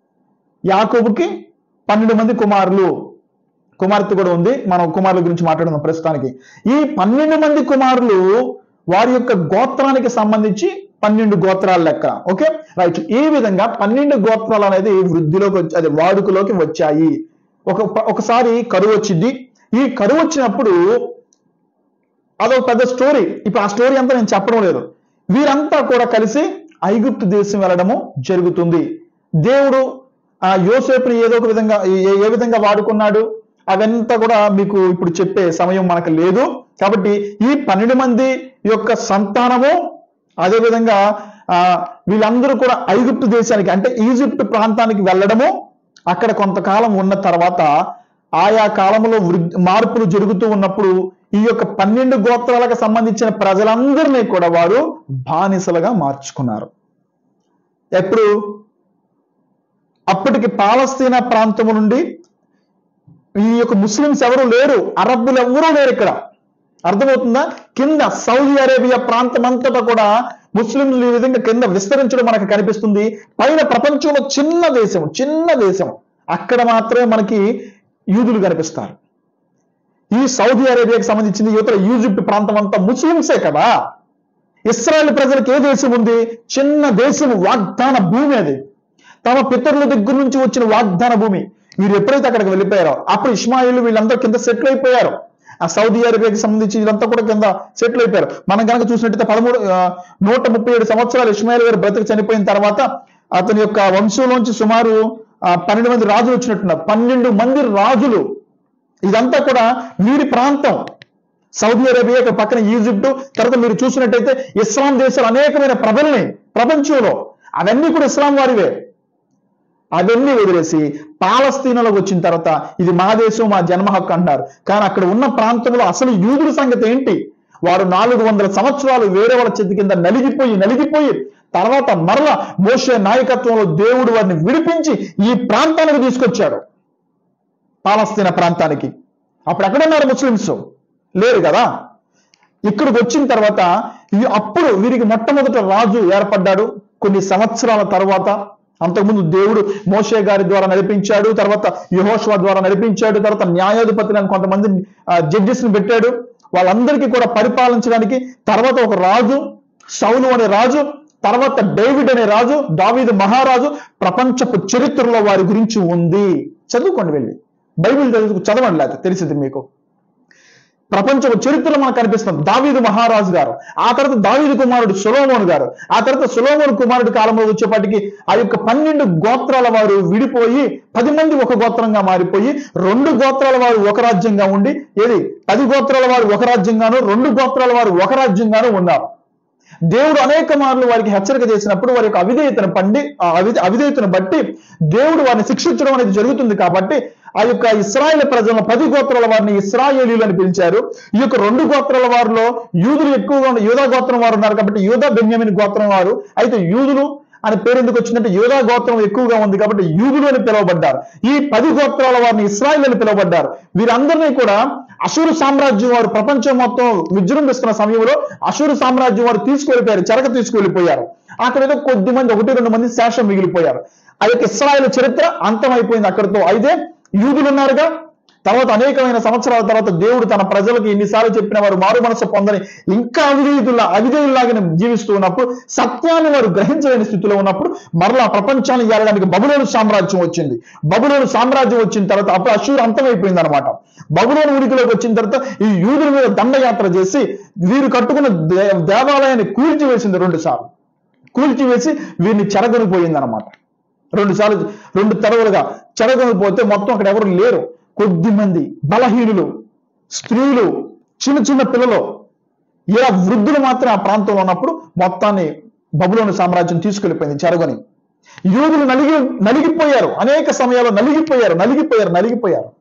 యాకోబుకి పన్నెండు మంది కుమారులు, కుమార్తె కూడా ఉంది. మనం కుమారుల గురించి మాట్లాడుతున్నాం ప్రస్తుతానికి. ఈ పన్నెండు మంది కుమారులు వారి యొక్క గోత్రానికి సంబంధించి పన్నెండు గోత్రాల లెక్క. Okay, right. ఈ విధంగా పన్నెండు గోత్రాలు అనేది వృద్ధిలోకి అది వాడుకలోకి వచ్చాయి. ఒక ఒకసారి కరువు వచ్చింది. ఈ కరువు వచ్చినప్పుడు అదొక పెద్ద స్టోరీ. ఇప్పుడు ఆ స్టోరీ అంతా నేను చెప్పడం లేదు. వీరంతా కూడా కలిసి ఐగుప్తు దేశం వెళ్ళడము జరుగుతుంది. దేవుడు ఆ యోసేపుని ఏదో ఒక విధంగా ఏ విధంగా వాడుకున్నాడు అవంతా కూడా మీకు ఇప్పుడు చెప్పే సమయం మనకు లేదు. కాబట్టి ఈ పన్నెండు మంది యొక్క సంతానము అదేవిధంగా ఆ వీళ్ళందరూ కూడా ఐగుప్తు దేశానికి అంటే ఈజిప్ట్ ప్రాంతానికి వెళ్ళడము, అక్కడ కొంతకాలం ఉన్న తర్వాత ఆయా కాలంలో మార్పులు జరుగుతూ ఉన్నప్పుడు ఈ యొక్క పన్నెండు గోత్రాలకు సంబంధించిన ప్రజలందరినీ కూడా వారు బానిసలుగా మార్చుకున్నారు. ఎప్పుడు? అప్పటికి పాలస్తీనా ప్రాంతము నుండి ఈ యొక్క ముస్లిమ్స్ ఎవరు లేరు, అరబ్బులు ఎవరూ లేరు ఇక్కడ. అర్థమవుతుందా? కింద సౌదీ అరేబియా ప్రాంతం అంతటా కూడా ముస్లింలు ఈ విధంగా కింద విస్తరించడం మనకు కనిపిస్తుంది. పైన ప్రపంచంలో చిన్న దేశం చిన్న దేశం అక్కడ మాత్రమే మనకి యూదులు కనిపిస్తారు. ఈ సౌదీ అరేబియాకి సంబంధించిన యువతల ఈజిప్ట్ ప్రాంతం అంతా ముస్లింసే కదా. ఇస్రాయేల్ ప్రజలకు ఏ దేశం ఉంది? చిన్న దేశం, వాగ్దాన భూమి. అది తమ పితరుల దగ్గర నుంచి వచ్చిన వాగ్దాన భూమి. వీరు ఎప్పుడైతే అక్కడికి వెళ్ళిపోయారో అప్పుడు ఇష్మాయిల్ వీళ్ళందరూ కింద సెటిల్ అయిపోయారు. ఆ సౌదీ అరేబియాకి సంబంధించి వీళ్ళంతా కూడా కింద సెటిల్ అయిపోయారు. మనం కనుక చూసినట్టయితే పదమూడు నూట ముప్పై ఏడు సంవత్సరాలు ఇష్మాయిల్ గారు బ్రతికి చనిపోయిన తర్వాత అతని యొక్క వంశంలోంచి సుమారు పన్నెండు మంది రాజులు వచ్చినట్టున్నారు. పన్నెండు మంది రాజులు. ఇదంతా కూడా వీరి ప్రాంతం. సౌదీ అరేబియా పక్కన ఈజిప్టు, తర్వాత మీరు చూసినట్టయితే ఇస్లాం దేశాలు అనేకమైన ప్రబలినాయి ప్రపంచంలో. అవన్నీ కూడా ఇస్లాం వారివే. అవన్నీ వదిలేసి పాలస్తీనాలోకి వచ్చిన తర్వాత ఇది మా దేశం, మా జన్మ హక్కు అంటారు. కానీ అక్కడ ఉన్న ప్రాంతంలో అసలు యూదుల సంగతి ఏంటి? వారు నాలుగు వందల సంవత్సరాలు వేరే వాళ్ళ చేతి కింద నలిగిపోయి నలిగిపోయి తర్వాత మరలా మోషే నాయకత్వంలో దేవుడు వారిని విడిపించి ఈ ప్రాంతానికి తీసుకొచ్చాడు, పాలస్తీనా ప్రాంతానికి. అప్పుడు ఎక్కడున్నారు ముస్లిమ్స్? లేరు కదా. ఇక్కడికి వచ్చిన తర్వాత అప్పుడు వీరికి మొట్టమొదట రాజు ఏర్పడ్డాడు. కొన్ని సంవత్సరాల తర్వాత, అంతకుముందు దేవుడు మోషే గారి ద్వారా నడిపించాడు, తర్వాత యెహోషువ ద్వారా నడిపించాడు, తర్వాత న్యాయాధిపతులను కొంతమంది జడ్జెస్ ని పెట్టాడు, వాళ్ళందరికీ కూడా పరిపాలించడానికి. తర్వాత ఒక రాజు, సౌలు అనే రాజు, తర్వాత డేవిడ్ అనే రాజు, దావీదు మహారాజు. ప్రపంచపు చరిత్రలో వారి గురించి ఉంది. చదువుకోండి, వెళ్ళి బైబిల్ చదువు చదవండి, లేకపోతే తెలిసింది మీకు. ప్రపంచ చరిత్రలో మనకు కనిపిస్తుంది దావీదు మహారాజు గారు, ఆ తర్వాత దావీదు కుమారుడు సొలొమోను గారు, ఆ తర్వాత సొలొమోను కుమారుడు కాలంలో వచ్చేపాటికి ఆ యొక్క పన్నెండు గోత్రాల వారు విడిపోయి పది మంది ఒక గోత్రంగా మారిపోయి రెండు గోత్రాల వారు ఒక రాజ్యంగా ఉండి, ఏది పది గోత్రాల వారు ఒక రాజ్యంగాను రెండు గోత్రాల వారు ఒక రాజ్యంగాను ఉన్నారు. దేవుడు అనేక మార్లు వారికి హెచ్చరిక చేసినప్పుడు వారి యొక్క అవిధేయతను పండి అవిధేయతను బట్టి దేవుడు వారిని శిక్షించడం అనేది జరుగుతుంది. కాబట్టి ఆ యొక్క ఇశ్రాయేలు ప్రజలను పది గోత్రాల వారిని ఇశ్రాయేలీలు అని పిలిచారు. ఈ యొక్క రెండు గోత్రాల వారిలో యూదులు ఎక్కువగా యూదా గోత్రం వారు ఉన్నారు కాబట్టి యూదా బెన్యామీను గోత్రం వారు. అయితే యూదులు అని పేరు ఎందుకు వచ్చిందంటే యూదా గోత్రం ఎక్కువగా ఉంది కాబట్టి యూదులు అని పిలువబడ్డారు. ఈ పది గోత్రాల వారిని ఇశ్రాయేలు అని పిలువబడ్డారు. వీరందరినీ కూడా అషూరు సామ్రాజ్యం వారు ప్రపంచం మొత్తం విజృంభిస్తున్న సమయంలో అషూరు సామ్రాజ్యం వారు తీసుకెళ్లిపోయారు, చెరక తీసుకెళ్లిపోయారు. అక్కడ ఏదో కొద్ది మంది, ఒకటి రెండు మంది శేషం మిగిలిపోయారు. ఆ యొక్క ఇశ్రాయేలు చరిత్ర అంతమైపోయింది అక్కడితో. అయితే యూదులు ఉన్నారుగా. తర్వాత అనేకమైన సంవత్సరాల తర్వాత దేవుడు తన ప్రజలకు ఎన్నిసార్లు చెప్పిన వారు మారు మనసు పొందని ఇంకా అవిధేయుల అవిధేయుల్లాగా జీవిస్తూ ఉన్నప్పుడు, సత్యాన్ని వారు గ్రహించలేని స్థితిలో ఉన్నప్పుడు మరలా ప్రపంచాన్ని ఏలడానికి బబులోను సామ్రాజ్యం వచ్చింది. బబులోను సామ్రాజ్యం వచ్చిన తర్వాత అప్పుడు అషూరు అంతమైపోయింది అనమాట. బబులోను ఉనికిలోకి వచ్చిన తర్వాత ఈ యూదుల మీద దండయాత్ర చేసి వీరు కట్టుకున్న దేవాలయాన్ని కూల్చివేసింది. రెండు సార్లు కూల్చివేసి వీరిని చెరగొనిపోయింది అనమాట. రెండు సార్లు రెండు తరవులుగా చెరగొనిపోతే మొత్తం అక్కడ ఎవరు లేరు. కొద్ది మంది బలహీనులు, స్త్రీలు, చిన్న చిన్న పిల్లలు, ఇలా వృద్ధులు మాత్రం ఆ ప్రాంతంలో ఉన్నప్పుడు మొత్తాన్ని బబులోను సామ్రాజ్యం తీసుకెళ్లిపోయింది చెరగొని. యూదులు నలిగి నలిగిపోయారు అనేక సమయాల్లో నలిగిపోయారు నలిగిపోయారు నలిగిపోయారు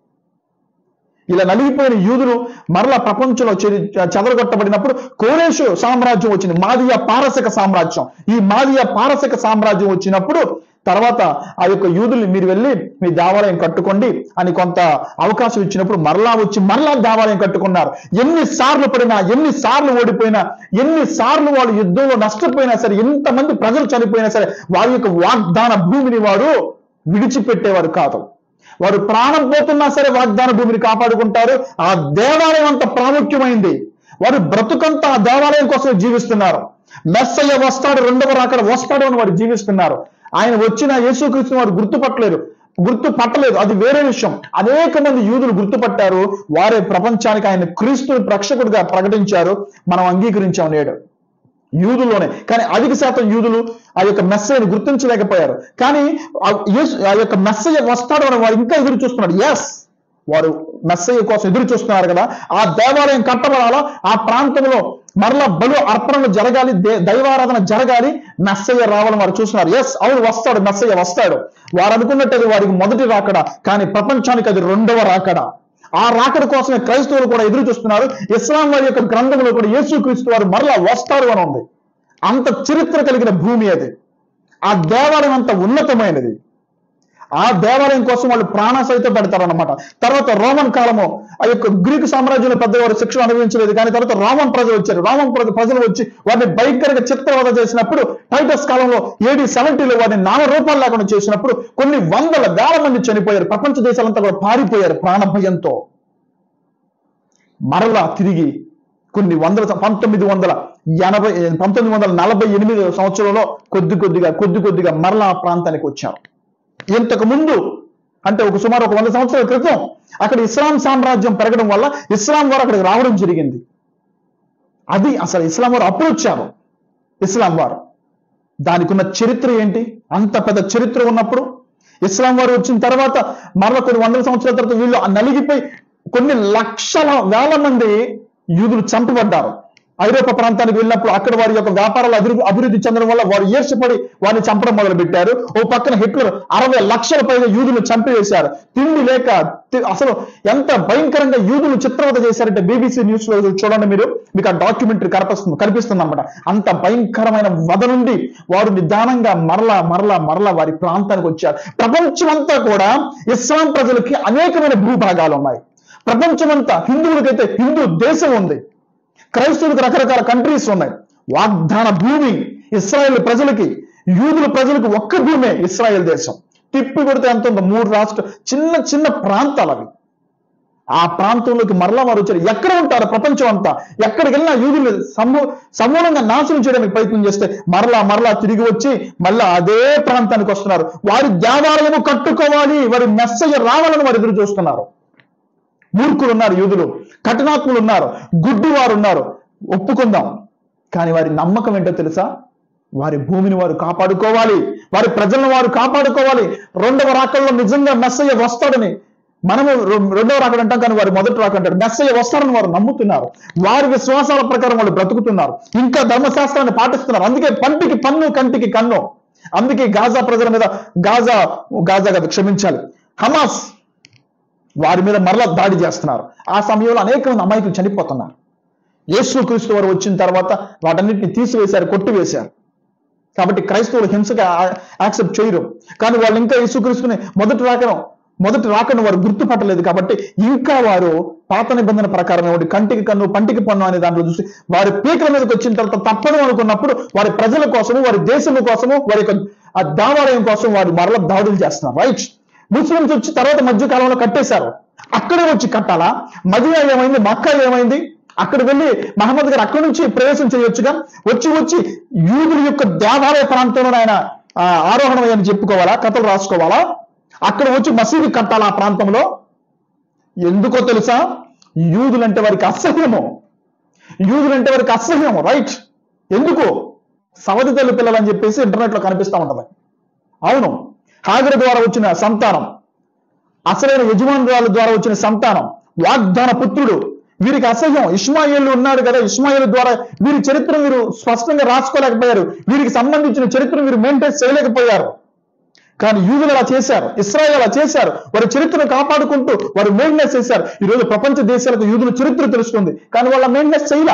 ఇలా నలిగిపోయిన యూదులు మరలా ప్రపంచంలో చెదరగొట్టబడినప్పుడు కోరేషు సామ్రాజ్యం వచ్చింది, మాదియా పారసిక సామ్రాజ్యం. ఈ మాదియా పారసిక సామ్రాజ్యం వచ్చినప్పుడు తర్వాత ఆ యొక్క యూదులు మీరు వెళ్ళి మీ దేవాలయం కట్టుకోండి అని కొంత అవకాశం ఇచ్చినప్పుడు మరలా వచ్చి మరలా దేవాలయం కట్టుకున్నారు. ఎన్నిసార్లు పడినా, ఎన్నిసార్లు ఓడిపోయినా, ఎన్నిసార్లు వాళ్ళు యుద్ధంలో నష్టపోయినా సరే, ఎంతమంది ప్రజలు చనిపోయినా సరే వారి యొక్క వాగ్దాన భూమిని వారు విడిచిపెట్టేవారు కాదు. వారు ప్రాణం పోతున్నా సరే వాగ్దాన భూమిని కాపాడుకుంటారు. ఆ దేవాలయం అంత ప్రాముఖ్యమైంది. వారు బ్రతుకంతా ఆ దేవాలయం కోసం జీవిస్తున్నారు. మెస్సయ్య వస్తాడు, రెండవ రాకడ వస్తాడు అని వారు జీవిస్తున్నారు. ఆయన వచ్చిన యేసుక్రీస్తు వారు గుర్తుపట్టలేరు గుర్తుపట్టలేదు అది వేరే విషయం. అనేక మంది యూదులు గుర్తుపట్టారు. వారే ప్రపంచానికి ఆయన క్రీస్తుని రక్షకుడిగా ప్రకటించారు. మనం అంగీకరించాం నేడు యూదుల్లోనే. కానీ అధిక శాతం యూదులు ఆ యొక్క మెస్సయ్యను గుర్తించలేకపోయారు. కానీ ఆ యొక్క మెస్సయ్య వస్తాడు అని వారు ఇంకా ఎదురు చూస్తున్నారు. ఎస్, వారు మెస్సయ్య కోసం ఎదురు చూస్తున్నారు కదా. ఆ దేవాలయం కట్టబడాలా, ఆ ప్రాంతంలో మరలా బలు అర్పణలు జరగాలి, దైవారాధన జరగాలి, మెస్సయ్య రావాలని వారు చూస్తున్నారు. ఎస్, అవును, వస్తాడు, మెస్సయ్య వస్తాడు. వారు అనుకున్నట్టు అది వారికి మొదటి రాకడ, కానీ ప్రపంచానికి అది రెండవ రాకడ. ఆ రాకడ కోసమే క్రైస్తవులు కూడా ఎదురు చూస్తున్నారు. ఇస్లాం వారి యొక్క గ్రంథంలో కూడా యేసుక్రీస్తు వారు మరలా వస్తారు అని ఉంది. అంత చరిత్ర కలిగిన భూమి అది. ఆ దేవాలయం అంత ఉన్నతమైనది. ఆ దేవాలయం కోసం వాళ్ళు ప్రాణ సైతం పెడతారన్నమాట. తర్వాత రోమన్ కాలము, ఆ యొక్క గ్రీకు సామ్రాజ్యంలో పెద్దవారు శిక్షణ అనుభవించలేదు. కానీ తర్వాత రోమన్ ప్రజలు వచ్చారు. రోమన్ ప్రజలు వచ్చి వారిని భయంకరంగా చిత్రవద చేసినప్పుడు, టైటస్ కాలంలో ఏడీ సెవెంటీలో వారిని నామరూపాలు లేకుండా చేసినప్పుడు కొన్ని వందల వేల మంది చనిపోయారు. ప్రపంచ దేశాలంతా కూడా పారిపోయారు ప్రాణ భయంతో. మరలా తిరిగి కొన్ని వందల పంతొమ్మిది వందల ఎనభై పంతొమ్మిది వందల నలభై ఎనిమిది సంవత్సరంలో కొద్ది కొద్దిగా కొద్ది కొద్దిగా మరలా ఆ ప్రాంతానికి వచ్చారు. ఇంతకు ముందు అంటే ఒక సుమారు ఒక వంద సంవత్సరాల క్రితం అక్కడ ఇస్లాం సామ్రాజ్యం పెరగడం వల్ల ఇస్లాం వారు అక్కడికి రావడం జరిగింది. అది అసలు ఇస్లాం వారు అప్పుడు వచ్చారు. ఇస్లాం వారు దానికి ఉన్న చరిత్ర ఏంటి? అంత పెద్ద చరిత్ర ఉన్నప్పుడు ఇస్లాం వారు వచ్చిన తర్వాత మరలా కొన్ని వందల సంవత్సరాల తర్వాత వీళ్ళు నలిగిపోయి కొన్ని లక్షల వేల మంది యూదులు చంపబడ్డారు. ఐరోపా ప్రాంతానికి వెళ్ళినప్పుడు అక్కడ వారి యొక్క వ్యాపారాలు అభివృద్ధి అభివృద్ధి చెందడం వల్ల వారు ఈర్ష్యపడి వారిని చంపడం మొదలు పెట్టారు. ఓ పక్కన హిట్లర్ అరవై లక్షల పైగా యూదులు చంపివేశారు. తిండి లేక అసలు ఎంత భయంకరంగా యూదులు చిత్రవద చేశారంటే బీబీసీ న్యూస్ లో చూడండి మీరు, మీకు ఆ డాక్యుమెంటరీ కనిపిస్తుంది కనిపిస్తుంది అనమాట. అంత భయంకరమైన వద నుండి వారు నిదానంగా మరలా మరలా మరలా వారి ప్రాంతానికి వచ్చారు. ప్రపంచం అంతా కూడా ఇస్లాం ప్రజలకి అనేకమైన భూభాగాలు ఉన్నాయి. ప్రపంచమంతా హిందువులకైతే హిందూ దేశం ఉంది, క్రైస్తవులకు రకరకాల కంట్రీస్ ఉన్నాయి. వాగ్దాన భూమి ఇశ్రాయేల్ ప్రజలకి, యూదుల ప్రజలకు ఒక్క భూమే ఇశ్రాయేల్ దేశం. తిప్పి కొడితే ఎంత ఉందో, మూడు రాష్ట్ర చిన్న చిన్న ప్రాంతాలు అవి. ఆ ప్రాంతంలోకి మరలా వారు వచ్చారు. ఎక్కడ ఉంటారు ప్రపంచం అంతా, ఎక్కడికి వెళ్ళినా యూదులు సమూ సమూలంగా నాశనం చేయడానికి ప్రయత్నం చేస్తే మరలా మరలా తిరిగి వచ్చి మళ్ళా అదే ప్రాంతానికి వస్తున్నారు. వారి దేవాలయము కట్టుకోవాలి, వారి మెస్సయ్య రావాలని వారు ఎదురు చూస్తున్నారు. మూర్ఖులు ఉన్నారు, యూదులు కఠినాత్ములు ఉన్నారు, గుడ్డి వారు ఉన్నారు, ఒప్పుకుందాం. కానీ వారి నమ్మకం ఏంటో తెలుసా? వారి భూమిని వారు కాపాడుకోవాలి, వారి ప్రజలను వారు కాపాడుకోవాలి. రెండవ రాకడలో నిజంగా మెస్సయ్య వస్తాడని మనము రెండవ రాకడ అంటాం, కానీ వారు మొదటి రాకడ అంటారు. మెస్సయ్య వస్తాడని వారు నమ్ముతున్నారు. వారి విశ్వాసాల ప్రకారం వాళ్ళు బ్రతుకుతున్నారు, ఇంకా ధర్మశాస్త్రాన్ని పాటిస్తున్నారు. అందుకే పంటికి పన్ను, కంటికి కన్ను. అందుకే గాజా ప్రజల మీద, గాజా గాజా కదా క్షమించాలి, హమాస్ వారి మీద మరలా దాడి చేస్తున్నారు. ఆ సమయంలో అనేక మంది అమాయకులు చనిపోతున్నారు. యేసుక్రీస్తు వారు వచ్చిన తర్వాత వాటన్నిటిని తీసివేశారు, కొట్టివేశారు. కాబట్టి క్రైస్తవులు హింసగా యాక్సెప్ట్ చేయరు. కానీ వాళ్ళు ఇంకా యేసుక్రీస్తుని మొదటి రాకను మొదటి రాకను వారు గుర్తుపట్టలేదు. కాబట్టి ఇంకా వారు పాత నిబంధన ప్రకారం వాడి కంటికి కన్ను పంటికి పన్ను అనే దాంట్లో చూసి వారి పీకల మీదకి వచ్చిన తర్వాత తప్పదు అనుకున్నప్పుడు వారి ప్రజల కోసము, వారి దేశం కోసము, వారి యొక్క ఆ దేవాలయం కోసం వారు మరల దాడులు చేస్తున్నారు. రైట్, ముస్లింస్ వచ్చి తర్వాత మధ్య కాలంలో కట్టేశారు. అక్కడే వచ్చి కట్టాలా? మదీనా ఏమైంది, మక్కా ఏమైంది? అక్కడ వెళ్ళి మహమ్మద్ గారు అక్కడి నుంచి ప్రవేశం చేయొచ్చుగా. వచ్చి వచ్చి యూదుల యొక్క దేవాలయ ప్రాంతంలో ఆయన ఆరోహణం అని చెప్పుకోవాలా, కథలు రాసుకోవాలా? అక్కడ వచ్చి మసీదు కట్టాలా ఆ ప్రాంతంలో? ఎందుకో తెలుసా? యూదులంటే వారికి అసహ్యము, యూదులంటే వారికి అసహ్యము. రైట్, ఎందుకు? సవతి తల్లి పిల్లలు అని చెప్పేసి ఇంటర్నెట్ లో కనిపిస్తా ఉంటది. అవును, హాగరు ద్వారా వచ్చిన సంతానం, అసలైన యజమానురాల ద్వారా వచ్చిన సంతానం, వాగ్దాన పుత్రుడు, వీరికి అసహ్యం. ఇష్మాయేలు ఉన్నాడు కదా, ఇష్మాయేలు ద్వారా వీరి చరిత్ర వీరు స్పష్టంగా రాసుకోలేకపోయారు, వీరికి సంబంధించిన చరిత్ర వీరు మెయింటైన్ చేయలేకపోయారు. కానీ యూదులు అలా చేశారు, ఇశ్రాయేలు అలా చేశారు. వారి చరిత్రను కాపాడుకుంటూ వారు మెయింటెనెన్స్ చేశారు. ఈరోజు ప్రపంచ దేశాలకు యూదుల చరిత్ర తెలుస్తుంది, కానీ వాళ్ళ మెయింటెనెన్స్ చేయలా.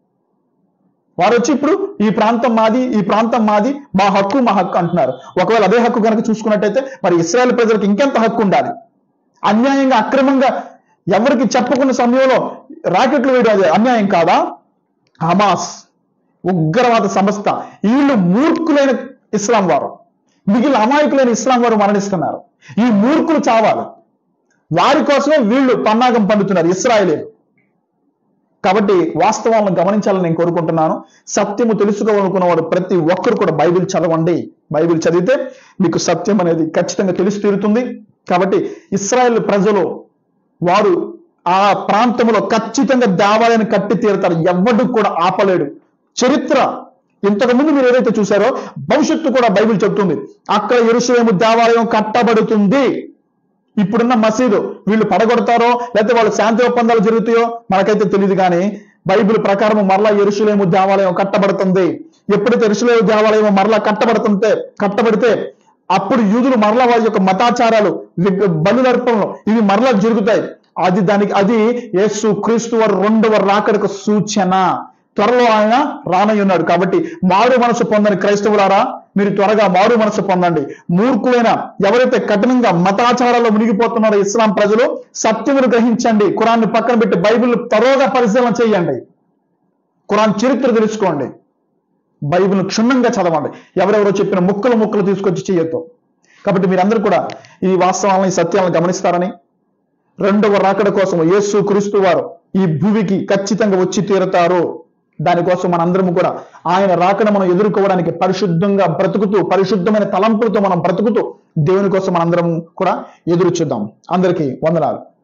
వారు వచ్చి ఇప్పుడు ఈ ప్రాంతం మాది, ఈ ప్రాంతం మాది, మా హక్కు మా హక్కు అంటున్నారు. ఒకవేళ అదే హక్కు కనుక చూసుకున్నట్టయితే మరి ఇశ్రాయేల్ ప్రజలకు ఇంకెంత హక్కు ఉండాలి? అన్యాయంగా అక్రమంగా ఎవరికి చెప్పకున్న సమయంలో రాకెట్లు వేయడం అది అన్యాయం కాదా? హమాస్ ఉగ్రవాద సంస్థ, వీళ్ళు మూర్ఖులైన ఇస్లాం వారు, మిగిలిన అమాయకులైన ఇస్లాం వారు మరణిస్తున్నారు. ఈ మూర్ఖులు చావాలి, వారి కోసమే వీళ్ళు పన్నాగం పండుతున్నారు ఇశ్రాయేలీలు. కాబట్టి వాస్తవాలను గమనించాలని నేను కోరుకుంటున్నాను. సత్యము తెలుసుకోవాలనుకున్న వాడు ప్రతి ఒక్కరు కూడా బైబిల్ చదవండి. బైబిల్ చదివితే మీకు సత్యం అనేది ఖచ్చితంగా తెలిసి తీరుతుంది. కాబట్టి ఇశ్రాయేల్ ప్రజలు వారు ఆ ప్రాంతంలో ఖచ్చితంగా దేవాలయాన్ని కట్టి తీరుతారు, ఎవడు కూడా ఆపలేడు. చరిత్ర ఇంతకు ముందు మీరు ఏదైతే చూసారో భవిష్యత్తు కూడా బైబిల్ చెప్తుంది. అక్కడ యెరూషలేము దేవాలయం కట్టబడుతుంది. ఇప్పుడున్న మసీదు వీళ్ళు పడగొడతారో లేకపోతే వాళ్ళు శాంతి ఒప్పందాలు జరుగుతాయో మనకైతే తెలియదు, కానీ బైబిల్ ప్రకారం మరలా యెరూషలేము దేవాలయం కట్టబడుతుంది. ఎప్పుడైతే యెరూషలేము దేవాలయం మరలా కట్టబడుతుంటే కట్టబడితే అప్పుడు యూదులు మరలా వారి యొక్క మతాచారాలు, బలులర్పణలు ఇవి మరలా జరుగుతాయి. అది దానికి అది యేసు క్రీస్తు వారు రెండవ రాకడకు సూచన. త్వరలో ఆయన రానయ్యున్నాడు. కాబట్టి మారు మనసు పొందని క్రైస్తవులారా, మీరు త్వరగా మారు మనసు పొందండి. మూర్ఖులైన ఎవరైతే కఠినంగా మతాచారాల్లో మునిగిపోతున్నారో ఇస్లాం ప్రజలు, సత్యమును గ్రహించండి. ఖురాన్ని పక్కన పెట్టి బైబిల్ త్వరగా పరిశీలన చేయండి. ఖురాన్ చరిత్ర తెలుసుకోండి. బైబిల్ను క్షుణ్ణంగా చదవండి. ఎవరెవరో చెప్పిన ముక్కలు ముక్కలు తీసుకొచ్చి చేయొద్దు. కాబట్టి మీరందరూ కూడా ఈ వాస్తవాలను, ఈ సత్యాలను గమనిస్తారని, రెండవ రాకడ కోసం యేసు క్రీస్తు వారు ఈ భూమికి ఖచ్చితంగా వచ్చి తీరుతారు. దానికోసం మనందరం కూడా ఆయన రాకడ మనం ఎదుర్కోవడానికి పరిశుద్ధంగా బ్రతుకుతూ, పరిశుద్ధమైన తలంపులతో మనం బ్రతుకుతూ దేవుని కోసం మనందరం కూడా ఎదురు చూద్దాం. అందరికీ వందనాలు.